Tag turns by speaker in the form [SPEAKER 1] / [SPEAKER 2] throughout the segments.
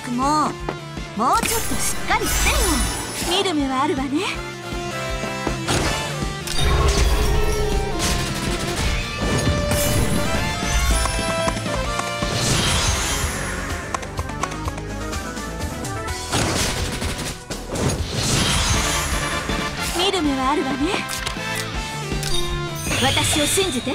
[SPEAKER 1] くもうちょっとしっかりしてよ。見る目はあるわね。見る目はあるわね。私を信じて。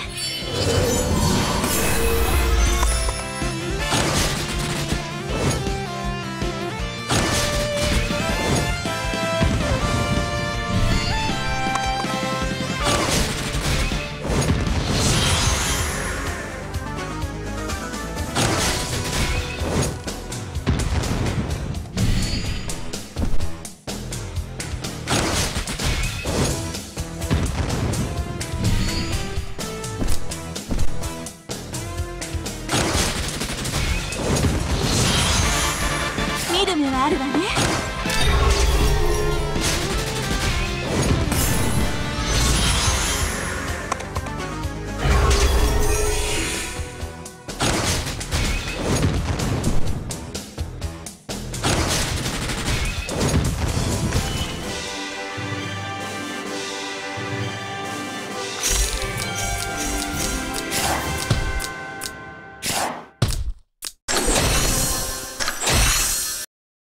[SPEAKER 1] 見る目はあるわね。